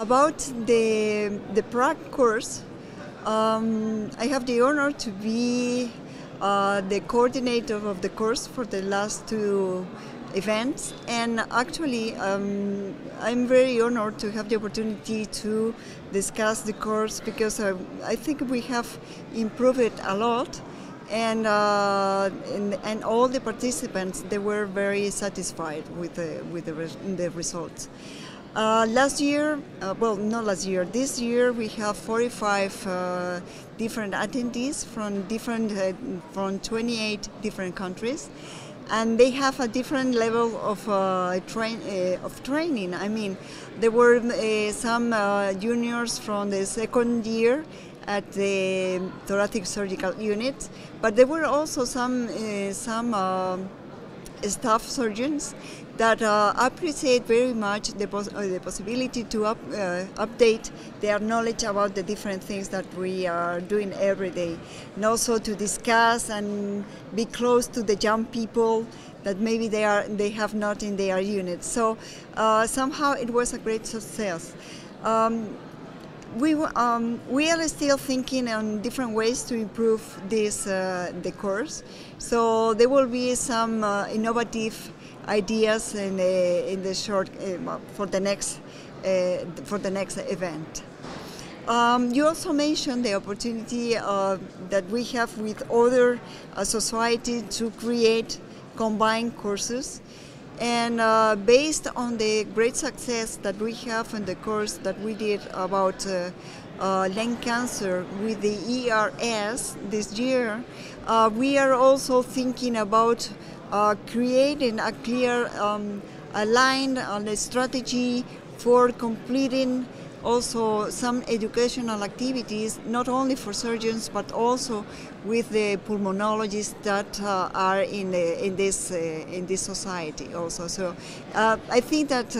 About the Prague course, I have the honor to be the coordinator of the course for the last two events, and actually I'm very honored to have the opportunity to discuss the course because I think we have improved it a lot, and all the participants, they were very satisfied with the results. Last year, well, not last year, this year we have 45 different attendees from 28 different countries, and they have a different level of training. I mean, there were some juniors from the second year at the thoracic surgical unit, but there were also some staff surgeons that appreciate very much the possibility to update their knowledge about the different things that we are doing every day, and also to discuss and be close to the young people that maybe they have not in their unit. So somehow it was a great success. We are still thinking on different ways to improve the course. So there will be some innovative ideas in the short for the next event. You also mentioned the opportunity that we have with other societies to create combined courses. And based on the great success that we have in the course that we did about lung cancer with the ERS this year, we are also thinking about creating a clear, aligned strategy for completing also some educational activities, not only for surgeons but also with the pulmonologists that are in this society also. So I think that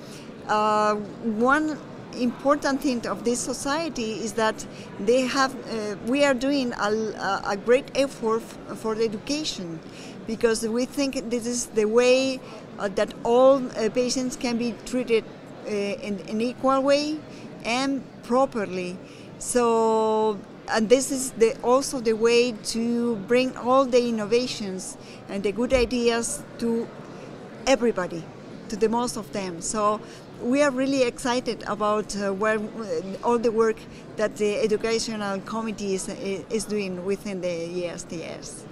one important thing of this society is that we are doing a great effort for the education, because we think this is the way that all patients can be treated in an equal way and properly. So, and this is also the way to bring all the innovations and the good ideas to everybody, to the most of them. So we are really excited about all the work that the educational committee is doing within the ESTS.